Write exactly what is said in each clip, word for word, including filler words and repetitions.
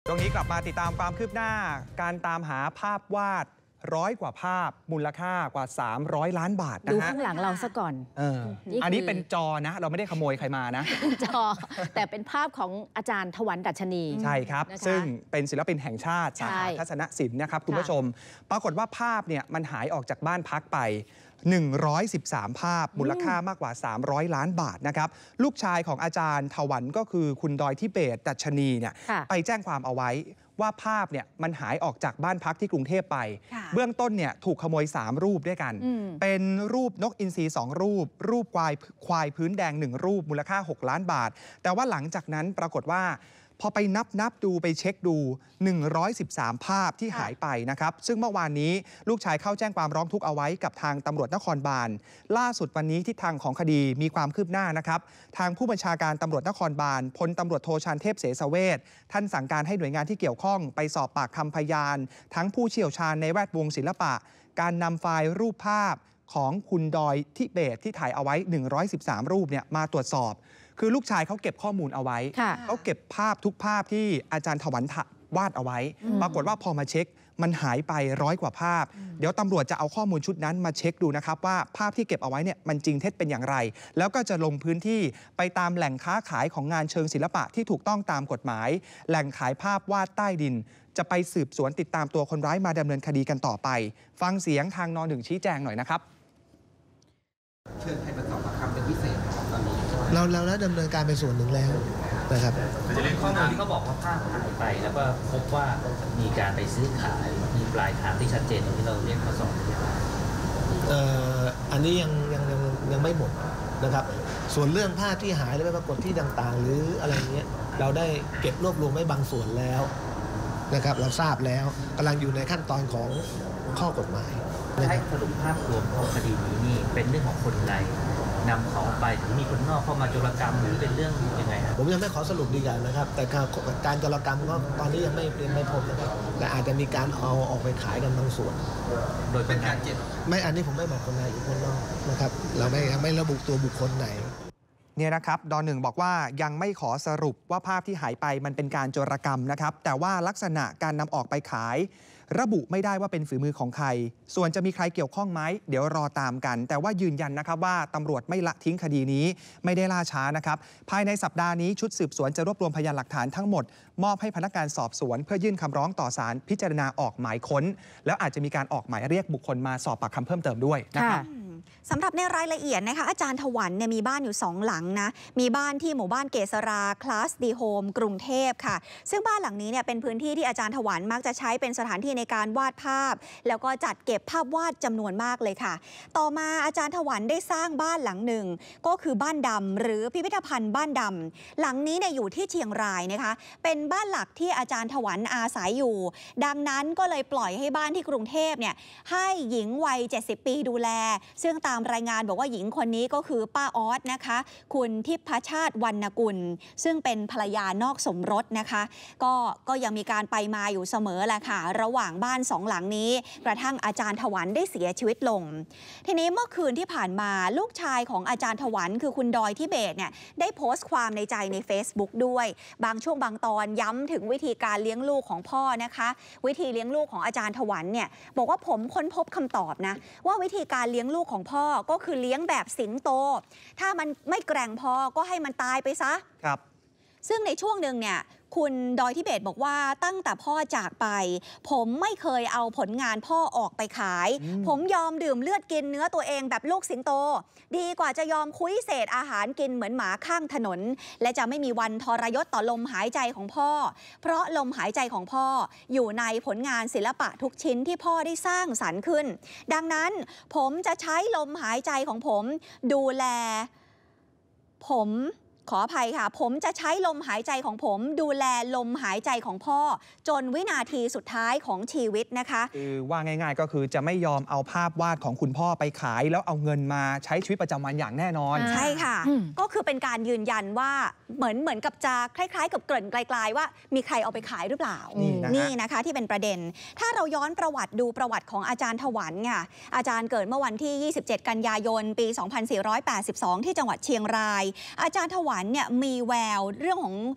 ช่วงนี้กลับมาติดตามความคืบหน้าการตามหาภาพวาดร้อยกว่าภาพมูลค่ากว่าสามร้อยล้านบาทนะฮะดูข้างหลังเราซะก่อนเอออันนี้เป็นจอนะเราไม่ได้ขโมยใครมานะจอแต่เป็นภาพของอาจารย์ถวันดัชนีใช่ครับซึ่งเป็นศิลปินแห่งชาติสาขาทัศนศิลป์นะครับคุณผู้ชมปรากฏว่าภาพเนี่ยมันหายออกจากบ้านพักไปหนึ่งร้อยสิบสามภาพมูลค่ามากกว่าสามร้อยล้านบาทนะครับลูกชายของอาจารย์ถวันก็คือคุณดอยทิเบตดัชนีเนี่ยไปแจ้งความเอาไว้ว่าภาพเนี่ยมันหายออกจากบ้านพักที่กรุงเทพไปเบื้องต้นเนี่ยถูกขโมยสามรูปด้วยกันเป็นรูปนกอินทรีสองรูปรูปควายควายพื้นแดงหนึ่งรูปมูลค่าหกล้านบาทแต่ว่าหลังจากนั้นปรากฏว่าพอไปนับนับดูไปเช็คดูหนึ่งร้อยสิบสามภาพที่หายไปนะครับซึ่งเมื่อวานนี้ลูกชายเข้าแจ้งความร้องทุกข์เอาไว้กับทางตำรวจนครบาลล่าสุดวันนี้ทิศทางของคดีมีความคืบหน้านะครับทางผู้บัญชาการตำรวจนครบาลพลตำรวจโทชานเทพเสสเวชท่านสั่งการให้หน่วยงานที่เกี่ยวข้องไปสอบปากคำพยานทั้งผู้เชี่ยวชาญในแวดวงศิลปะการนำไฟล์รูปภาพของคุณดอยทิเบตที่ถ่ายเอาไว้หนึ่งร้อยสิบสามรูปเนี่ยมาตรวจสอบคือลูกชายเขาเก็บข้อมูลเอาไว้เขาเก็บภาพทุกภาพที่อาจารย์ถวันวาดเอาไว้ปรากฏว่าพอมาเช็คมันหายไปร้อยกว่าภาพเดี๋ยวตำรวจจะเอาข้อมูลชุดนั้นมาเช็คดูนะครับว่าภาพที่เก็บเอาไว้เนี่ยมันจริงเท็จเป็นอย่างไรแล้วก็จะลงพื้นที่ไปตามแหล่งค้าขายของงานเชิงศิลปะที่ถูกต้องตามกฎหมายแหล่งขายภาพวาดใต้ดินจะไปสืบสวนติดตามตัวคนร้ายมาดำเนินคดีกันต่อไปฟังเสียงทางน.หนึ่งชี้แจงหน่อยนะครับเชิญใครมาสอบปากคำเป็นพิเศษครับตอนนี้เราเราได้ดำเนินการไปส่วนหนึ่งแล้วนะครับจะเรียนข้อมูลที่เขาบอกว่าภาพหายไปแล้วก็พบว่ามีการไปซื้อขายมีปลายทางที่ชัดเจนตรงที่เราเรียกข้อสอบเอ่ออันนี้ยังยังยังยังไม่หมดนะครับส่วนเรื่องภาพที่หายและไม่ปรากฏที่ต่างๆหรืออะไรเงี้ยเราได้เก็บรวบรวมไว้บางส่วนแล้วนะครับเราทราบแล้วกำลังอยู่ในขั้นตอนของข้อกฎหมายให้สรุปภาพรวมของคดีนี้นี่เป็นเรื่องของคนในนำของไปหรือมีคนนอกเข้ามาโจรกรรมหรือเป็นเรื่องยังไงครับผมยังไม่ขอสรุปดีกันนะครับแต่การโจรกรรมก็ตอนนี้ยังไม่ยังไม่พบนะครับแต่อาจจะมีการเอาออกไปขายกันบางส่วนโดยเป็นการเจ็บไม่อันนี้ผมไม่บอกคนในหรือคนนอกนะครับเราไม่ไม่ระบุตัวบุคคลไหนเนี่ยนะครับดหนึ่งบอกว่ายังไม่ขอสรุปว่าภาพที่หายไปมันเป็นการโจรกรรมนะครับแต่ว่าลักษณะการนำออกไปขายระบุไม่ได้ว่าเป็นฝีมือของใครส่วนจะมีใครเกี่ยวข้องไหมเดี๋ยวรอตามกันแต่ว่ายืนยันนะครับว่าตำรวจไม่ละทิ้งคดีนี้ไม่ได้ล่าช้านะครับภายในสัปดาห์นี้ชุดสืบสวนจะรวบรวมพยานหลักฐานทั้งหมดมอบให้พนักงานสอบสวนเพื่อยื่นคำร้องต่อศาลพิจารณาออกหมายค้นแล้วอาจจะมีการออกหมายเรียกบุคคลมาสอบปากคำเพิ่มเติมด้วยนะครับสำหรับในรายละเอียดนะคะอาจารย์ถวันเนี่ยมีบ้านอยู่สองหลังนะมีบ้านที่หมู่บ้านเกษราคลาสดีโฮมกรุงเทพค่ะซึ่งบ้านหลังนี้เนี่ยเป็นพื้นที่ที่อาจารย์ถวันมักจะใช้เป็นสถานที่ในการวาดภาพแล้วก็จัดเก็บภาพวาดจำนวนมากเลยค่ะต่อมาอาจารย์ถวันได้สร้างบ้านหลังหนึ่งก็คือบ้านดำหรือพิพิธภัณฑ์บ้านดำหลังนี้เนี่ยอยู่ที่เชียงรายนะคะเป็นบ้านหลักที่อาจารย์ถวันอาศัยอยู่ดังนั้นก็เลยปล่อยให้บ้านที่กรุงเทพเนี่ยให้หญิงวัยเจ็ดสิบปีดูแลซึ่งตามรายงานบอกว่าหญิงคนนี้ก็คือป้าออสนะคะคุณทิพชาติวรรณกุลซึ่งเป็นภรรยานอกสมรสนะคะก็ก็ยังมีการไปมาอยู่เสมอแหละค่ะระหว่างบ้านสองหลังนี้กระทั่งอาจารย์ถวันได้เสียชีวิตลงทีนี้เมื่อคืนที่ผ่านมาลูกชายของอาจารย์ถวันคือคุณดอยทิเบตเนี่ยได้โพสต์ความในใจใน Facebook ด้วยบางช่วงบางตอนย้ำถึงวิธีการเลี้ยงลูกของพ่อนะคะวิธีเลี้ยงลูกของอาจารย์ถวันเนี่ยบอกว่าผมค้นพบคำตอบนะว่าวิธีการเลี้ยงลูกของพ่อก็คือเลี้ยงแบบสิงโตถ้ามันไม่แกร่งพอก็ให้มันตายไปซะครับซึ่งในช่วงหนึ่งเนี่ยคุณดอยทิเบตบอกว่าตั้งแต่พ่อจากไปผมไม่เคยเอาผลงานพ่อออกไปขายผมยอมดื่มเลือดกินเนื้อตัวเองแบบลูกสิงโตดีกว่าจะยอมคุ้ยเศษอาหารกินเหมือนหมาข้างถนนและจะไม่มีวันทรยศต่อลมหายใจของพ่อเพราะลมหายใจของพ่ออยู่ในผลงานศิลปะทุกชิ้นที่พ่อได้สร้างสรรค์ขึ้นดังนั้นผมจะใช้ลมหายใจของผมดูแลผมขออภัยค่ะผมจะใช้ลมหายใจของผมดูแลลมหายใจของพ่อจนวินาทีสุดท้ายของชีวิตนะคะคือว่าง่ายๆก็คือจะไม่ยอมเอาภาพวาดของคุณพ่อไปขายแล้วเอาเงินมาใช้ชีวิตประจำวันอย่างแน่นอนใช่ค่ะก็คือเป็นการยืนยันว่าเหมือนเหมือนกับจะคล้ายๆกับเกริ่นไกลๆว่ามีใครเอาไปขายหรือเปล่านี่นะคะที่เป็นประเด็นถ้าเราย้อนประวัติดูประวัติของอาจารย์ถวันค่ะอาจารย์เกิดเมื่อวันที่ยี่สิบเจ็ดกันยายนปีสองพันสี่ร้อยแปดสิบสองที่จังหวัดเชียงรายอาจารย์ถวันเนี่ยมีแววเรื่องของ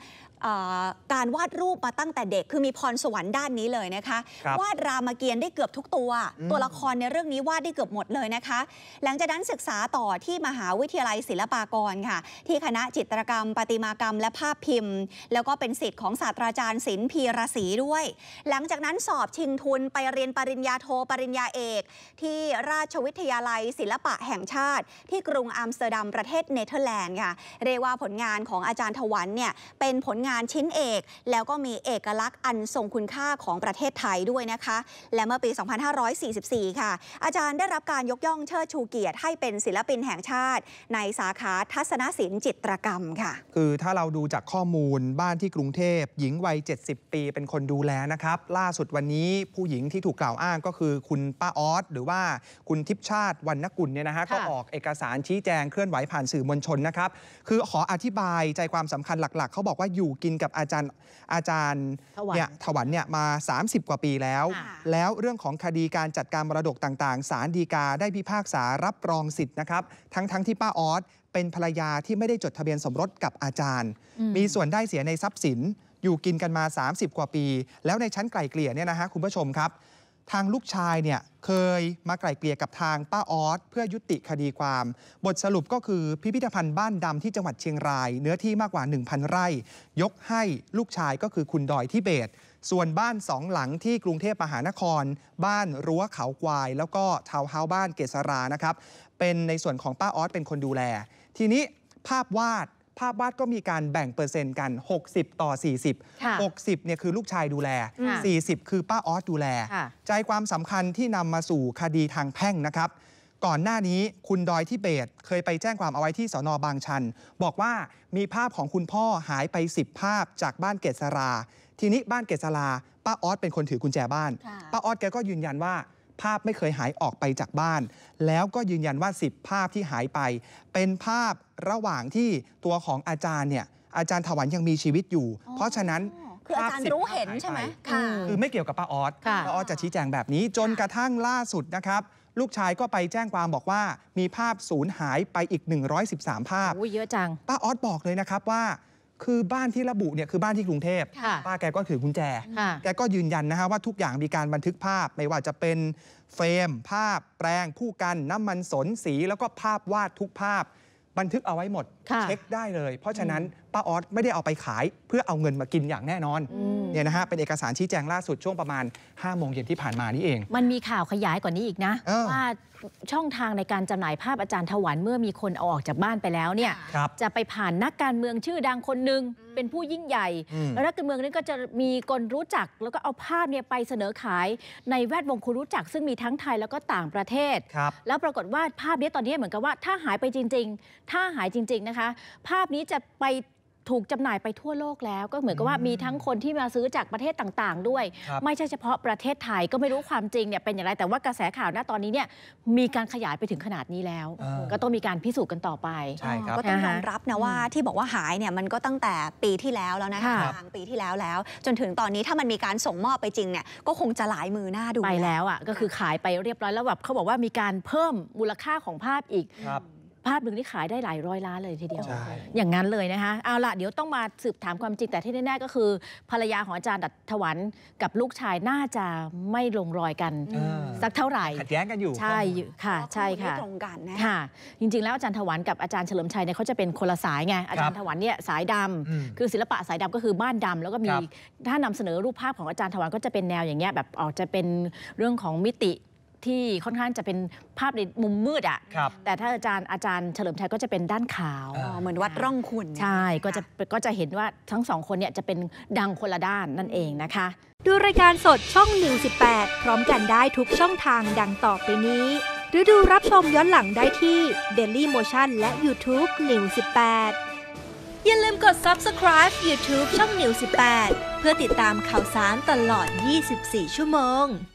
การวาดรูปมาตั้งแต่เด็กคือมีพรสวรรค์ด้านนี้เลยนะคะวาดรามเกียรติ์ได้เกือบทุกตัวตัวละครในเรื่องนี้วาดได้เกือบหมดเลยนะคะหลังจากนั้นศึกษาต่อที่มหาวิทยาลัยศิลปากรค่ะที่คณะจิตรกรรมประติมากรรมและภาพพิมพ์แล้วก็เป็นศิษย์ของศาสตราจารย์ศิลป์พีระศรีด้วยหลังจากนั้นสอบชิงทุนไปเรียนปริญญาโทปริญญาเอกที่ราชวิทยาลัยศิลปะแห่งชาติที่กรุงอัมสเตอร์ดัมประเทศเนเธอร์แลนด์ค่ะเรียกว่าผลงานของอาจารย์ถวันเนี่ยเป็นผลงานชิ้นเอกแล้วก็มีเอกลักษณ์อันทรงคุณค่าของประเทศไทยด้วยนะคะและเมื่อปี สองพันห้าร้อยสี่สิบสี่ ค่ะอาจารย์ได้รับการยกย่องเชิดชูเกียรติให้เป็นศิลปินแห่งชาติในสาขาทัศนศิลป์จิตรกรรมค่ะคือถ้าเราดูจากข้อมูลบ้านที่กรุงเทพหญิงวัยเจ็ดสิบปีเป็นคนดูแลนะครับล่าสุดวันนี้ผู้หญิงที่ถูกกล่าวอ้างก็คือคุณป้าออสหรือว่าคุณทิพย์ชาติวรรณกุลเนี่ยนะฮะก็ออกเอกสารชี้แจงเคลื่อนไหวผ่านสื่อมวลชนนะครับคือขออธิบายใจความสำคัญหลักๆเขาบอกว่าอยู่กินกับอาจารย์อาจารย์เนี่ยถวันเนี่ยมาสามสิบกว่าปีแล้วแล้วเรื่องของคดีการจัดการมรดกต่างๆศาลฎีกาได้พิพากษารับรองสิทธิ์นะครับทั้งๆ ท, ที่ป้าออสเป็นภรรยาที่ไม่ได้จดทะเบียนสมรสกับอาจารย์มีส่วนได้เสียในทรัพย์สินอยู่กินกันมาสามสิบกว่าปีแล้วในชั้นไกล่เกลี่ยเนี่ยนะฮะคุณผู้ชมครับทางลูกชายเนี่ยเคยมาไกล่เกลี่ยกับทางป้าออสเพื่อยุติคดีความบทสรุปก็คือพิพิธภัณฑ์บ้านดำที่จังหวัดเชียงรายเนื้อที่มากกว่า หนึ่งพัน ไร่ยกให้ลูกชายก็คือคุณดอยทิเบตส่วนบ้านสองหลังที่กรุงเทพมหานครบ้านรั้วเขาควายแล้วก็ทาวน์เฮาส์บ้านเกษรานะครับเป็นในส่วนของป้าออสเป็นคนดูแลทีนี้ภาพวาดภาพวาดก็มีการแบ่งเปอร์เซ็นต์กันหกสิบต่อสี่สิบ หกสิบเนี่ยคือลูกชายดูแลสี่สิบคือป้าออสดูแลใจความสำคัญที่นำมาสู่คดีทางแพ่งนะครับก่อนหน้านี้คุณดอยทิเบตเคยไปแจ้งความเอาไว้ที่สน.บางชันบอกว่ามีภาพของคุณพ่อหายไปสิบภาพจากบ้านเกษราทีนี้บ้านเกษราป้าออสเป็นคนถือกุญแจบ้านป้าออสแกก็ยืนยันว่าภาพไม่เคยหายออกไปจากบ้านแล้วก็ยืนยันว่าสิบภาพที่หายไปเป็นภาพระหว่างที่ตัวของอาจารย์เนี่ยอาจารย์ถวันยังมีชีวิตอยู่เพราะฉะนั้นคืออาจารย์รู้เห็นใช่ไหมคือไม่เกี่ยวกับป้าออสป้าออสจะชี้แจงแบบนี้จนกระทั่งล่าสุดนะครับลูกชายก็ไปแจ้งความบอกว่ามีภาพสูญหายไปอีกหนึ่งร้อยสิบสามภาพโอ้เยอะจังป้าออสบอกเลยนะครับว่าคือบ้านที่ระบุเนี่ยคือบ้านที่กรุงเทพป้าแกก็ถือกุญแจแกก็ยืนยันนะฮะว่าทุกอย่างมีการบันทึกภาพไม่ว่าจะเป็นเฟรมภาพแปรงผู้กันน้ำมันสนสีแล้วก็ภาพวาดทุกภาพบันทึกเอาไว้หมดเช็คได้เลยเพราะฉะนั้นป้าออสไม่ได้เอาไปขายเพื่อเอาเงินมากินอย่างแน่นอนเนี่ยนะฮะเป็นเอกสารชี้แจงล่าสุดช่วงประมาณห้าโมงเย็นที่ผ่านมานี่เองมันมีข่าวขยายกว่านี้อีกนะว่าช่องทางในการจำหน่ายภาพอาจารย์ถวันเมื่อมีคนเอาออกจากบ้านไปแล้วเนี่ยจะไปผ่านนักการเมืองชื่อดังคนหนึ่งเป็นผู้ยิ่งใหญ่แล้วนักการเมืองนี้ก็จะมีคนรู้จักแล้วก็เอาภาพเนี่ยไปเสนอขายในแวดวงคนรู้จักซึ่งมีทั้งไทยแล้วก็ต่างประเทศแล้วปรากฏว่าภาพนี้ตอนนี้เหมือนกับว่าถ้าหายไปจริงๆถ้าหายจริงๆนะคะภาพนี้จะไปถูกจำหน่ายไปทั่วโลกแล้วก็เหมือนกับว่ามีทั้งคนที่มาซื้อจากประเทศต่างๆด้วยไม่ใช่เฉพาะประเทศไทยก็ไม่รู้ความจริงเนี่ยเป็นอย่างไรแต่ว่ากระแสข่าวณตอนนี้เนี่ยมีการขยายไปถึงขนาดนี้แล้วก็ต้องมีการพิสูจน์กันต่อไปก็ต้องยอมรับนะว่าที่บอกว่าหายเนี่ยมันก็ตั้งแต่ปีที่แล้วแล้วนะคะกลางปีที่แล้วแล้วจนถึงตอนนี้ถ้ามันมีการส่งมอบไปจริงเนี่ยก็คงจะหลายมือหน้าดูไปแล้วอ่ะก็คือขายไปเรียบร้อยแล้วแบบเขาบอกว่ามีการเพิ่มมูลค่าของภาพอีกภาพหนึ่งที่ขายได้หลายร้อยล้านเลยทีเดียวอย่างนั้นเลยนะคะเอาล่ะเดี๋ยวต้องมาสืบถามความจริงแต่ที่แน่ๆก็คือภรรยาของอาจารย์ถวันกับลูกชายน่าจะไม่ลงรอยกันสักเท่าไหร่ขัดแย้งกันอยู่ใช่ค่ะใช่ค่ะตรงกันนะค่ะจริงๆแล้วอาจารย์ถวันกับอาจารย์เฉลิมชัยเนี่ยเขาจะเป็นคนละสายไงอาจารย์ถวันเนี่ยสายดำคือศิลปะสายดำก็คือบ้านดำแล้วก็มีถ้านำเสนอรูปภาพของอาจารย์ถวันก็จะเป็นแนวอย่างเงี้ยแบบออกจะเป็นเรื่องของมิติที่ค่อนข้างจะเป็นภาพในมุมมืดอ่ะแต่ถ้าอาจารย์อาจารย์เฉลิมชัยก็จะเป็นด้านขาวเหมือนวัดร่องขุ่นใช่ก็จะก็จะเห็นว่าทั้งสองคนเนี่ยจะเป็นดังคนละด้านนั่นเองนะคะดูรายการสดช่องนิวสิบแปดพร้อมกันได้ทุกช่องทางดังต่อไปนี้หรือดูรับชมย้อนหลังได้ที่ Daily Motion และ YouTube นิวสิบแปดอย่าลืมกด Subscribe YouTube ช่องนิวสิบแปดเพื่อติดตามข่าวสารตลอดยี่สิบสี่ชั่วโมง